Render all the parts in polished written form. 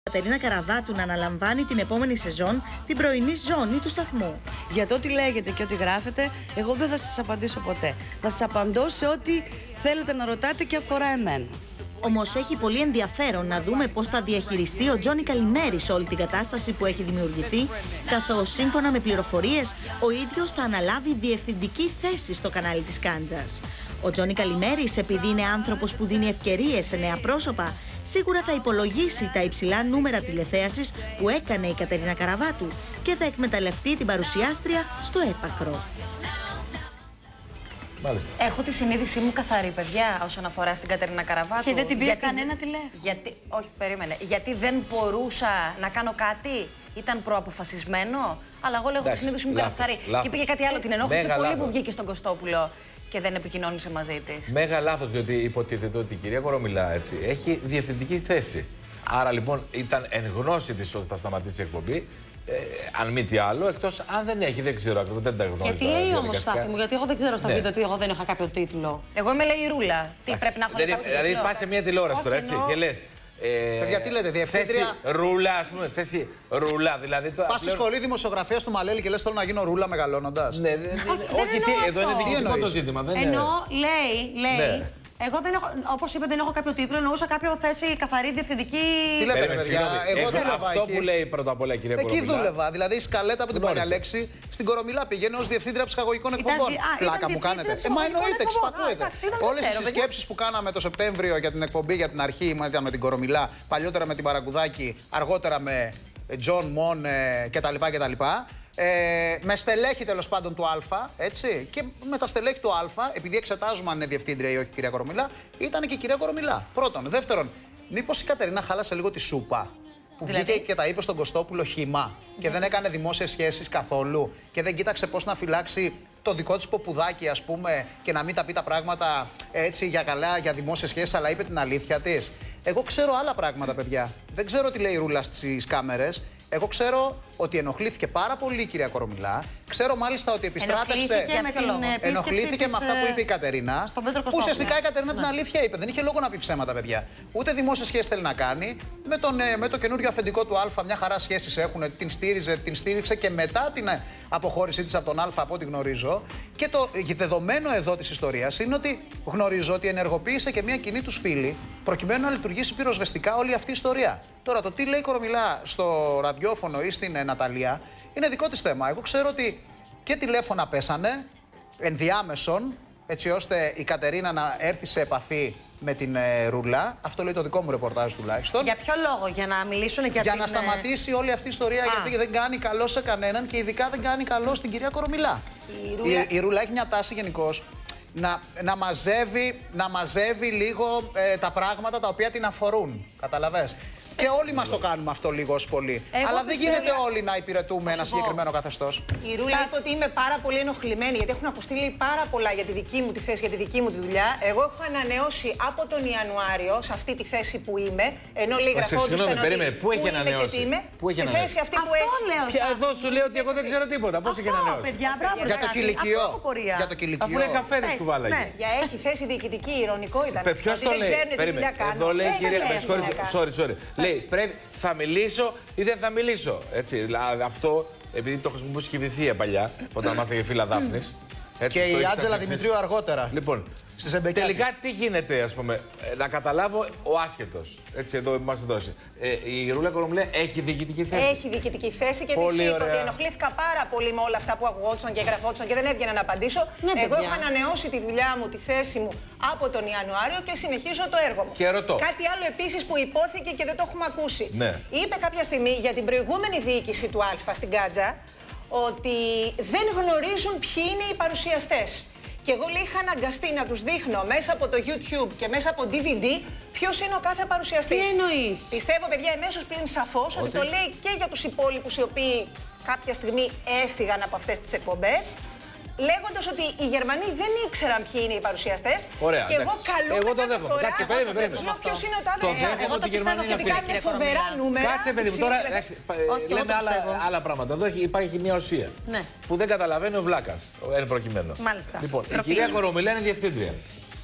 Κατερίνα Καραβάτου να αναλαμβάνει την επόμενη σεζόν την πρωινή ζώνη του σταθμού. Για το ό,τι λέγεται και ό,τι γράφετε, εγώ δεν θα σας απαντήσω ποτέ. Θα σας απαντώ σε ό,τι θέλετε να ρωτάτε και αφορά εμένα. Όμως έχει πολύ ενδιαφέρον να δούμε πώς θα διαχειριστεί ο Τζόνι Καλημέρης όλη την κατάσταση που έχει δημιουργηθεί, καθώς σύμφωνα με πληροφορίες ο ίδιος θα αναλάβει διευθυντική θέση στο κανάλι της Κάντζας. Ο Τζόνι Καλημέρης, επειδή είναι άνθρωπος που δίνει ευκαιρίες σε νέα πρόσωπα, σίγουρα θα υπολογίσει τα υψηλά νούμερα τηλεθέασης που έκανε η Κατερίνα Καραβάτου και θα εκμεταλλευτεί την παρουσιάστρια στο έπακρο. Μάλιστα. Έχω τη συνείδησή μου καθαρή, παιδιά, όσον αφορά στην Κατερίνα Καραβάτου. Και δεν την πήρε κανένα τηλέφωνο. Όχι, περίμενε. Γιατί δεν μπορούσα να κάνω κάτι, ήταν προαποφασισμένο. Αλλά εγώ λέω τη συνείδησή μου καθαρή. Και πήγε κάτι άλλο, την ενόχλησε πολύ που βγήκε στον Κωστόπουλο και δεν επικοινώνησε μαζί της. Μέγα λάθος, διότι υποτίθεται ότι η κυρία Κορομιλά έχει διευθυντική θέση. Άρα λοιπόν ήταν εν γνώση της ότι θα σταματήσει η εκπομπή. Αν μη τι άλλο, εκτός αν δεν έχει, δεν ξέρω ακριβώς, δεν τα γνωρίζω. Γιατί λέει όμως, Στάθη μου, γιατί εγώ δεν ξέρω στο βίντεο ότι εγώ δεν είχα κάποιο τίτλο. Εγώ είμαι, λέει, η Ρούλα. Τι πρέπει να έχω κάποιο τίτλο. Δηλαδή πας σε μια τηλεόραση τώρα, έτσι, και λες. Γιατί λέτε, διευθύντρια. Θέση ρούλα, ας πούμε. Θέση ρούλα. Δηλαδή, πας στη σχολή δημοσιογραφίας του Μαλέλη και λες θέλω να γίνω ρούλα μεγαλώνοντας. Ναι, όχι, εδώ είναι διοικητικό το ζήτημα. Ενώ λέει. Εγώ δεν έχω, όπως είπε, δεν έχω κάποιο τίτλο, εννοούσα κάποια θέση καθαρή διευθυντική. Τι λέτε, παιδιά, εγώ δούλευα αυτό εκεί. που λέει πρώτα απ' όλα η κυρία Κορομιλά. Εκεί δούλευα. Δηλαδή η σκαλέτα από την Παλαιαλέξη στην Κορομιλά πήγαινε ως διευθύντρια ψυχαγωγικών εκπομπών. Πλάκα μου κάνετε. Μα εννοείται, εξυπακούεται. Όλες οι συσκέψεις που κάναμε το Σεπτέμβριο για την εκπομπή, για την αρχή, ήταν με την Κορομιλά, παλιότερα με την Παραγκουδάκη, αργότερα με Τζον Μον κτλ. Με στελέχη τέλος πάντων του Α, έτσι. Και με τα στελέχη του Α, επειδή εξετάζουμε αν είναι διευθύντρια ή όχι η κυρία Κορομιλά, ήταν και η κυρία Κορομιλά. Πρώτον. Δεύτερον, μήπως η Κατερίνα χάλασε λίγο τη σούπα που βγήκε και τα είπε στον Κωστόπουλο χυμά και δεν έκανε δημόσιες σχέσεις καθόλου και δεν κοίταξε πώς να φυλάξει το δικό της ποπουδάκι, ας πούμε, και να μην τα πει τα πράγματα έτσι για καλά, για δημόσιες σχέσεις, αλλά είπε την αλήθεια της. Εγώ ξέρω άλλα πράγματα, παιδιά. Δεν ξέρω τι λέει η Ρούλα στις κάμερες. Εγώ ξέρω ότι ενοχλήθηκε πάρα πολύ η κυρία Κορομιλά. Ξέρω μάλιστα ότι επιστράτευσε. Ενοχλήθηκε με αυτά που είπε η Κατερίνα. Που ουσιαστικά η Κατερίνα την αλήθεια είπε. Δεν είχε λόγο να πει ψέματα, παιδιά. Ούτε δημόσιες σχέσεις θέλει να κάνει. Με το καινούριο αφεντικό του Α, μια χαρά σχέσεις έχουν. Την στήριξε και μετά την αποχώρησή της από τον Α, από ό,τι γνωρίζω. Και το δεδομένο εδώ της ιστορίας είναι ότι γνωρίζω ότι ενεργοποίησε και μια κοινή τους φίλη προκειμένου να λειτουργήσει πυροσβεστικά όλη αυτή η ιστορία. Τώρα, το τι λέει η Κορομιλά στο ραδιόφωνο ή στην Ναταλία είναι δικό της θέμα. Εγώ ξέρω ότι και τηλέφωνα πέσανε ενδιάμεσον, έτσι ώστε η Κατερίνα να έρθει σε επαφή με την Ρούλα. Αυτό λέει το δικό μου ρεπορτάζ τουλάχιστον. Για ποιο λόγο, για να μιλήσουν και για να σταματήσει όλη αυτή η ιστορία, γιατί δεν κάνει καλό σε κανέναν και ειδικά δεν κάνει καλό στην κυρία Κορομιλά. Η Ρούλα έχει μια τάση γενικώς να μαζεύει λίγο τα πράγματα τα οποία την αφορούν. Καταλαβες. Και όλοι μας το κάνουμε αυτό λίγο ως πολύ. Αλλά δεν γίνεται όλοι να υπηρετούμε ένα συγκεκριμένο καθεστώς. Η Ρούλα είπε ότι είμαι πάρα πολύ ενοχλημένη γιατί έχουν αποστείλει πάρα πολλά για τη δική μου τη θέση, για τη δική μου τη δουλειά. Εγώ έχω ανανεώσει από τον Ιανουάριο σε αυτή τη θέση που είμαι. Ενώ λέει γραφόντουσαν ότι πού έχει ανανεώσει. Στη θέση αυτή που έχει. Εδώ σου λέω ότι εγώ δεν ξέρω τίποτα. Πώς έχει ανανεώσει. Για το κηλικείο. Αφού είναι καφέδες που βάλαγε. Για έχει θέση διοικητική, ηρωνικό ήταν. Ποιος το λέει. Εδώ λέει κυρία. Sorry. Λέει, θα μιλήσω ή δεν θα μιλήσω. Έτσι, δηλαδή αυτό, επειδή το χρησιμοποιούσε και η Βυθία παλιά, όταν ήμασταν και φίλα Δάφνης. Και η Άντζελα Δημητρίου αργότερα. Λοιπόν, τελικά τι γίνεται, ας πούμε, να καταλάβω ο άσχετος. Έτσι, εδώ μας το δώσει. Η Ρούλα Κορομιλά έχει διοικητική θέση. Έχει διοικητική θέση και της είπα ότι ενοχλήθηκα πάρα πολύ με όλα αυτά που ακουγόντουσαν και γραφόντουσαν και δεν έβγαινα να απαντήσω. Εγώ έχω ανανεώσει τη δουλειά μου, τη θέση μου από τον Ιανουάριο και συνεχίζω το έργο μου. Και ρωτώ. Κάτι άλλο επίσης που υπόθηκε και δεν το έχουμε ακούσει. Ναι. Είπε κάποια στιγμή για την προηγούμενη διοίκηση του Α στην Κάντζα ότι δεν γνωρίζουν ποιοι είναι οι παρουσιαστές. Και εγώ λέει είχα αναγκαστεί να τους δείχνω μέσα από το YouTube και μέσα από DVD ποιος είναι ο κάθε παρουσιαστής. Τι εννοείς? Πιστεύω, παιδιά, εμέσως πλην σαφώς ότι το λέει και για τους υπόλοιπους οι οποίοι κάποια στιγμή έφυγαν από αυτές τις εκπομπές, λέγοντας ότι οι Γερμανοί δεν ήξεραν ποιοι είναι οι παρουσιαστές. Ωραία, και εγώ καλούμαι κάθε φορά να ξέρω ποιος είναι ο τάδε. Εγώ το πιστεύω και είναι φοβερά νούμερα. Κάτσε, παιδί μου, τώρα λέμε άλλα πράγματα. Εδώ υπάρχει μια ουσία που δεν καταλαβαίνει ο Βλάκας, εν προκειμένου. Μάλιστα. Λοιπόν, η κυρία Κορομιλά είναι διευθύντρια.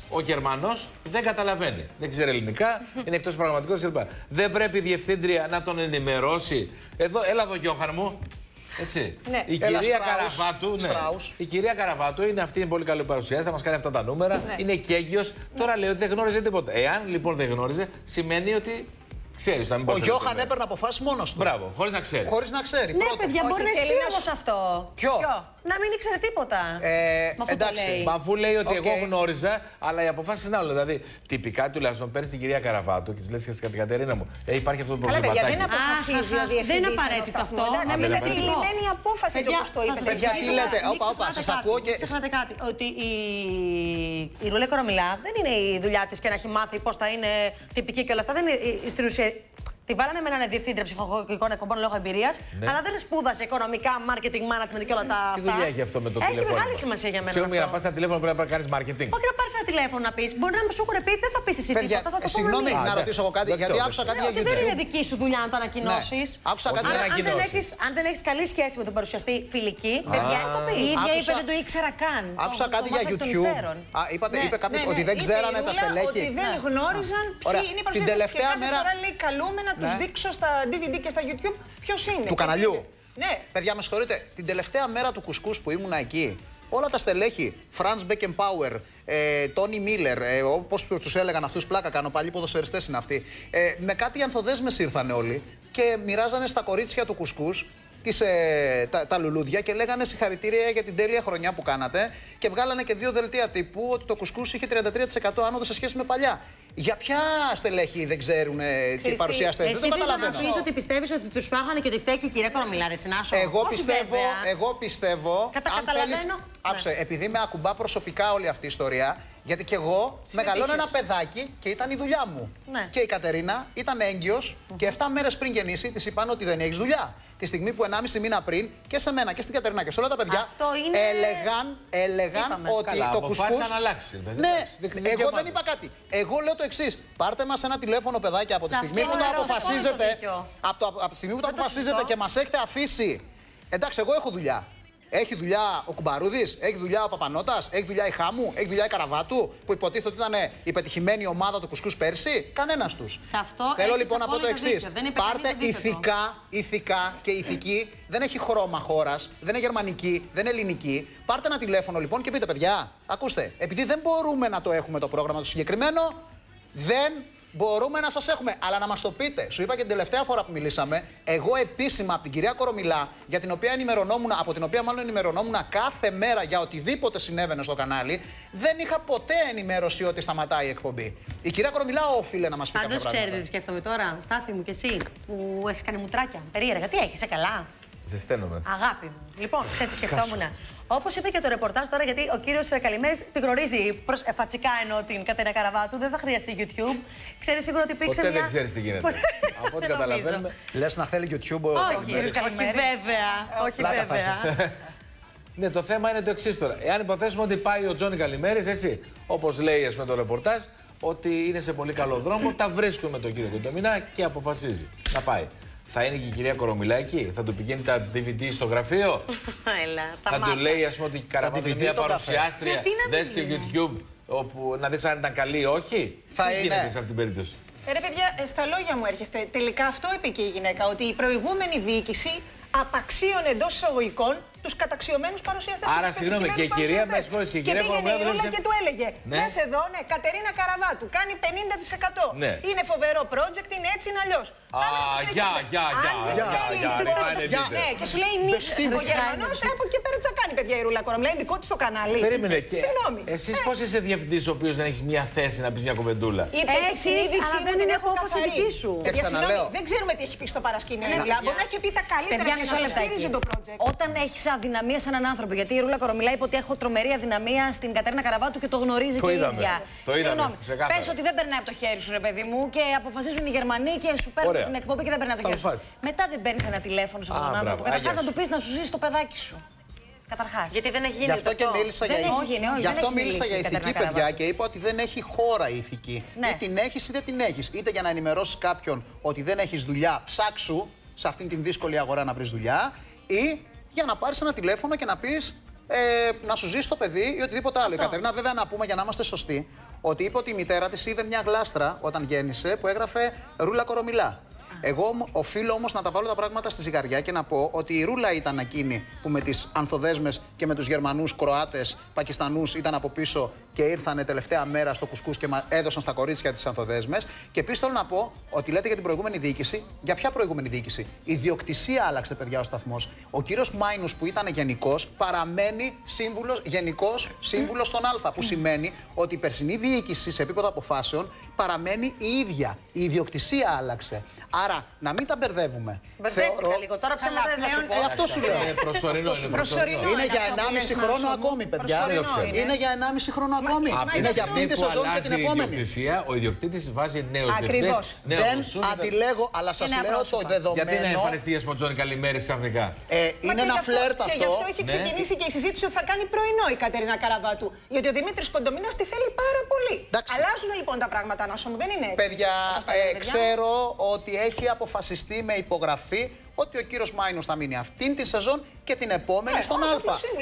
ο Γερμανός δεν καταλαβαίνει. Δεν ξέρει ελληνικά, είναι εκτός πραγματικότητας κλπ. Δεν πρέπει η διευθύντρια να τον ενημερώσει. Εδώ, έλα εδώ, Γιώχαν μου. Έτσι. Ναι. Η κυρία Καραβάτου, η κυρία Καραβάτου είναι αυτή, είναι πολύ καλή παρουσιάση, θα μας κάνει αυτά τα νούμερα. Ναι. Είναι κέγγιος. Τώρα λέει ότι δεν γνώριζε τίποτα. Εάν λοιπόν δεν γνώριζε, σημαίνει ότι. Ξέρεις, να μην ο Γιώχαν έπαιρνε αποφάσεις μόνος του. Μπράβο, χωρίς να ξέρει. Χωρίς να ξέρει. Ναι, παιδιά, μπορεί να ισχύει όμως αυτό. Ποιο? Να μην ήξερε τίποτα. Εντάξει. Μα αφού λέει ότι εγώ γνώριζα, αλλά οι αποφάσεις είναι άλλο. Δηλαδή, τυπικά τουλάχιστον παίρνει την κυρία Καραβάτου και τη λες και στην Κατερίνα μου, υπάρχει αυτό το πρόβλημα. Αλλά δεν αποφασίζει ο διευθυντής. Δεν είναι απαραίτητο αυτό. Να μην είναι λυμμένη απόφαση, όπως το είπε. Παιδιά, τι λέτε, όπα, σας ακούω και. Ξεχνάτε κάτι. Ότι η Ρούλα Κορομιλά δεν είναι η δουλειά της και να έχει μάθει πώς θα είναι τυπική και όλα αυτά. Δεν είναι στην ουσία. Τη βάλανε με έναν διευθύντρια ψυχολογικών εκπομπών λόγω εμπειρίας, αλλά δεν σπούδασε οικονομικά, marketing management και όλα τα αυτά. Τι δουλειά έχει αυτό με το τηλέφωνο? Έχει μεγάλη σημασία για μένα. Συγγνώμη, για να πας ένα τηλέφωνο πρέπει να κάνεις marketing. Όχι να πάρεις ένα τηλέφωνο να πεις. Μπορεί να μου σου έχουν πει, δεν θα πεις εσύ τίποτα. Θα το συγγνώμη, να ρωτήσω εγώ κάτι, γιατί άκουσα κάτι για YouTube. Δεν είναι δική σου δουλειά να το ανακοινώσεις. Άκουσα κάτι για αν δεν έχεις καλή σχέση με τον παρουσιαστή φιλική, παιδιά, το πεις. Η ίδια είπε δεν το ήξερα καν. Άκουσα κάτι για YouTube. Είπε κάποιος ότι δεν ξέρανε τα στελέχη. Ότι δεν γνώριζαν ποιοι είναι οι παρουσιαστές. Και κάθε φορά λέει καλούμε να τους δείξω στα DVD και στα YouTube ποιος είναι. Του καναλιού. Ναι. Παιδιά, με συγχωρείτε, την τελευταία μέρα του κουσκούς που ήμουνα εκεί, όλα τα στελέχη, Franz Beckenbauer, Tony Miller, όπως τους έλεγαν αυτούς, πλάκα κάνω, παλιοί ποδοσφαιριστές είναι αυτοί, με κάτι ανθοδέσμες ήρθαν όλοι και μοιράζανε στα κορίτσια του κουσκούς τα λουλούδια και λέγανε συγχαρητήρια για την τέλεια χρονιά που κάνατε και βγάλανε και 2 δελτία τύπου ότι το κουσκούς είχε 33% άνοδο σε σχέση με παλιά. Για ποια στελέχη δεν ξέρουν τι παρουσιαστές? Δεν το καταλαβαίνω. Εσύ πεις ότι πιστεύεις ότι τους φάγανε και ότι φταίει και η κυρία Κορομιλά, ρε Συνάσο? Εγώ πιστεύω. Καταλαβαίνω. Άκουσε, επειδή με ακουμπά προσωπικά όλη αυτή η ιστορία, γιατί και εγώ μεγαλώνω ένα παιδάκι και ήταν η δουλειά μου. Ναι. Και η Κατερίνα ήταν έγκυος και 7 μέρες πριν γεννήσει της είπαν ότι δεν έχεις δουλειά. Τη στιγμή που 1,5 μήνα πριν και σε μένα και στην Κατερίνα και σε όλα τα παιδιά έλεγαν ότι το κουσκούς. Ναι, εγώ δεν είπα κάτι. Εγώ λέω το εξής. Πάρτε μας ένα τηλέφωνο, παιδάκια, από τη στιγμή που το αποφασίζετε. Από τη στιγμή που το αποφασίζετε και μας έχετε αφήσει. Εντάξει, εγώ έχω δουλειά. Έχει δουλειά ο Κουμπαρούδης, έχει δουλειά ο Παπανώτας, έχει δουλειά η Χάμου, έχει δουλειά η Καραβάτου, που υποτίθεται ότι ήταν η πετυχημένη ομάδα του κουσκούς πέρσι. Κανένας τους. Θέλω λοιπόν να πω το εξής. Πάρτε ηθικά και ηθική. Δεν έχει χρώμα χώρας, δεν είναι γερμανική, δεν είναι ελληνική. Πάρτε ένα τηλέφωνο λοιπόν και πείτε, παιδιά, ακούστε, επειδή δεν μπορούμε να το έχουμε το πρόγραμμα το συγκεκριμένο, δεν μπορούμε να σας έχουμε, αλλά να μας το πείτε. Σου είπα και την τελευταία φορά που μιλήσαμε, εγώ επίσημα από την κυρία Κορομιλά, από την οποία μάλλον ενημερωνόμουν κάθε μέρα για οτιδήποτε συνέβαινε στο κανάλι, δεν είχα ποτέ ενημέρωση ότι σταματάει η εκπομπή. Η κυρία Κορομιλά όφιλε να μας πει κάποια πράγματα. Πάντως ξέρετε τι σκέφτομαι τώρα, Στάθη μου και εσύ, που έχεις κάνει μουτράκια. Περίεργα, τι έχεις, είσαι καλά? Ζεσταίνομαι. Αγάπη μου. Λοιπόν, ξέρετε τι σκεφτόμουν. Όπως είπε και το ρεπορτάζ τώρα, γιατί ο κύριος Καλημέρης τη γνωρίζει φατσικά εννοώ την Κατερίνα Καραβάτου, δεν θα χρειαστεί YouTube. Ξέρει σίγουρα ότι υπήρξε ποτέ δεν ξέρεις τι γίνεται. Από ό,τι καταλαβαίνουμε. Λες να θέλει YouTube ο Καλημέρης? Όχι βέβαια. Ναι, το θέμα είναι το εξής τώρα. Εάν υποθέσουμε ότι πάει ο Τζόνι Καλημέρης, έτσι, όπως λέει με το ρεπορτάζ, ότι είναι σε πολύ καλό δρόμο, τα βρίσκουμε με τον κύριο Κοντομινά και αποφασίζει να πάει. Θα είναι και η κυρία Κορομιλά εκεί, θα του πηγαίνει τα DVD στο γραφείο. Θα του λέει, ας πούμε, ότι η Καραβάτου είναι μια παρουσιάστρια. Δες στο YouTube, όπου να δεις αν ήταν καλή ή όχι. Τι γίνεται σε αυτήν την περίπτωση? Ρε παιδιά, στα λόγια μου έρχεστε. Τελικά αυτό είπε και η γυναίκα, ότι η προηγούμενη διοίκηση απαξίωνε εντός εισαγωγικών τους καταξιωμένους παρουσιαστές. Άρα, συγγνώμη, και η κυρία Μεσχόλης και η κυρία Κορομιλά και του έλεγε: δες εδώ, ναι, Κατερίνα Καραβάτου, κάνει 50%. Ναι. Είναι φοβερό project, είναι έτσι, είναι αλλιώς. Ναι, και σου λέει νύχτα. Ο Γερμανός από εκεί πέρα τι θα κάνει, παιδιά, η Ρούλα Κορομιλά, είναι δικό της το κανάλι. Περίμενε. Συγγνώμη. Εσείς πώς είσαι διευθυντής ο οποίος δεν έχεις μια θέση να πεις μια κουβεντούλα? Έχεις, αλλά δεν είναι απόφαση δική σου. Δεν ξέρουμε τι έχει πει στο παρασκήνιο. Μπορεί να έχει πει τα καλύτερα και να στηρίζει το project. Όταν έχει αδυναμία σε έναν άνθρωπο, γιατί η Ρούλα Κορομιλά είπε ότι έχω τρομερή αδυναμία στην Κατερίνα Καραβάτου και το γνωρίζει και η ίδια. Συγγνώμη, πες ότι δεν περνάει από το χέρι σου, ρε παιδί μου, και αποφασίζουν οι Γερμανοί και σου παίρνουν την εκπομπή και δεν περνάει από το χέρι σου. Μετά δεν παίρνει ένα τηλέφωνο σε αυτόν τον άνθρωπο. Καταρχάς να του πει να σου ζήσει το παιδάκι σου. Καταρχάς. Γιατί δεν έχει γίνει. Γι' αυτό και μίλησα για ηθική, παιδιά, και είπα ότι δεν έχει χώρα η ηθική. Ή την έχεις ή δεν την έχεις. Είτε για να ενημερώσεις κάποιον ότι δεν έχεις δουλειά, ψάξου σε αυτήν την δύσκολη αγορά να βρεις δουλειά, ή για να πάρεις ένα τηλέφωνο και να πεις να σου ζήσει το παιδί ή οτιδήποτε άλλο. Η Κατερίνα, βέβαια, να πούμε για να είμαστε σωστοί, ότι είπε ότι η μητέρα της είδε μια γλάστρα όταν γέννησε που έγραφε Ρούλα Κορομιλά. Εγώ οφείλω όμως να τα βάλω τα πράγματα στη ζυγαριά και να πω ότι η Ρούλα ήταν εκείνη που με τις ανθοδέσμες και με τους Γερμανούς, Κροάτες, Πακιστανούς ήταν από πίσω και ήρθανε τελευταία μέρα στο κουσκούς και έδωσαν στα κορίτσια τις ανθοδέσμες. Και επίσης θέλω να πω ότι λέτε για την προηγούμενη διοίκηση. Για ποια προηγούμενη διοίκηση? Η ιδιοκτησία άλλαξε, παιδιά, ο σταθμός. Ο κύριος Μάινους, που ήταν γενικός, παραμένει γενικός σύμβουλος στον Α. Που σημαίνει ότι η περσινή διοίκηση σε επίπεδο αποφάσεων παραμένει η ίδια. Η ιδιοκτησία άλλαξε. Άρα, να μην τα μπερδεύουμε. Μπερδεύτηκα λίγο. Τώρα ψέματα δεν θα σου πω. Αυτό σου λέω. Προσωρινό. Είναι για 1,5 χρόνο ακόμη, παιδιά. Είναι για 1,5 χρόνο ακόμη. Είναι για αυτή τη σεζόν και την επόμενη. Ο ιδιοκτήτης βάζει νέους Ακριβώς. Δεν αντιλέγω, αλλά σας λέω το δεδομένο. Γιατί να εμφανιστεί η Τζόνι Καλημέρη ξαφνικά? Είναι ένα φλερτ αυτό. Και γι' αυτό έχει ξεκινήσει και η συζήτηση ότι θα κάνει πρωινό η Κατερίνα Καραβάτου. Γιατί ο Δημήτρης Κοντομίνας τη θέλει πάρα πολύ. Αλλάζουν λοιπόν τα πράγματα, Ανάσο μου, δεν είναι έτσι. Παιδιά, ξέρω ότι έχει αποφασιστεί με υπογραφή ότι ο κύριος Μάινος θα μείνει αυτήν τη σεζόν και την επόμενη στον Α.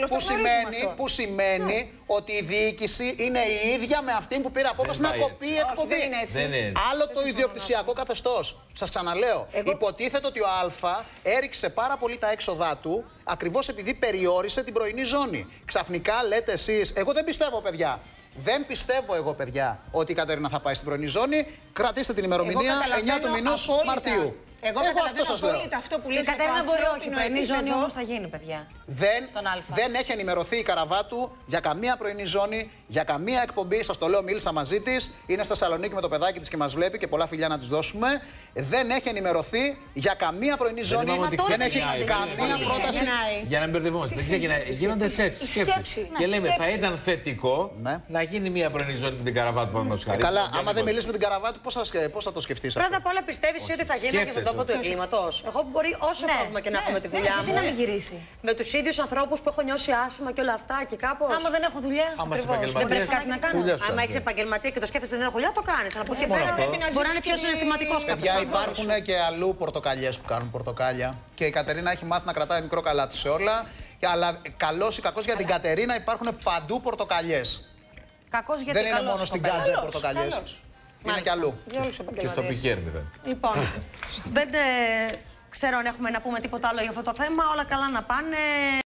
Που σημαίνει ότι η διοίκηση είναι η ίδια με αυτήν που πήρε απόφαση να κοπεί η εκπομπή. Άλλο το ιδιοκτησιακό καθεστώς. Σας ξαναλέω, υποτίθεται ότι ο Α έριξε πάρα πολύ τα έξοδά του ακριβώς επειδή περιόρισε την πρωινή ζώνη. Ξαφνικά λέτε εσείς, εγώ δεν πιστεύω, παιδιά. Δεν πιστεύω εγώ, παιδιά, ότι η Κατερίνα θα πάει στην πρωινή ζώνη. Κρατήστε την ημερομηνία 9 του μηνός Μαρτίου. Εγώ καταλαβαίνω απόλυτα αυτό που λέει. Η Κατερίνα μπορεί, όχι. Πρωινή ζώνη όμως θα γίνει, παιδιά. Δεν έχει ενημερωθεί η Καραβάτου για καμία πρωινή ζώνη, για καμία εκπομπή. Σας το λέω, μίλησα μαζί της. Είναι στη Θεσσαλονίκη με το παιδάκι της και μας βλέπει και πολλά φιλιά να της δώσουμε. Δεν έχει ενημερωθεί για καμία πρωινή ζώνη. Δεν έχει καμία πρόταση. Για να μπερδευόμαστε. Δεν ξεκινάει. Γίνονται σκέψεις. Και λέμε, θα ήταν θετικό να γίνει μια πρωινή ζώνη με την Καραβάτου, παραδείγματος χάρη. Καλά, άμα δεν μιλήσει με την Καραβάτου, πώς θα το σκεφτείς? Πρώτα απ' όλα, πιστεύεις ότι θα γίνει και στον τόπο του εγκλήματος? Εγώ μπορεί όσο πρόβλημα και να έχω με τη δουλειά μου. Γιατί να μην γυρίσει? Με τους ίδιους ανθρώπους που έχω νιώσει άσχημα και όλα αυτά και κάπως. Άμα δεν έχω δουλειά, δεν πρέπει κάτι να κάνω. Άμα έχεις επαγγελματία και το σκέφτεσαι δεν έχω δουλειά, το κάνεις. Αλλά από εκεί πέρα μπορεί να είναι πιο συναισθηματικός κάποιος. Παιδιά, υπάρχουν και αλλού πορτοκαλιές που κάνουν πορτοκάλια. Και η Κατερίνα έχει μάθει να κρατάει μικρό καλάτι σε όλα. Αλλά καλώς ή κακώς για την Κατερίνα υπάρχουν παντού πορτοκαλιές. Κακώς γιατί δεν είναι μόνο στην Κάτζα οι πορτοκαλιές. Είναι και αλλού. Και στο Πικέρμι. Λοιπόν, δεν ξέρω αν έχουμε να πούμε τίποτα άλλο για αυτό το θέμα. Όλα καλά να πάνε.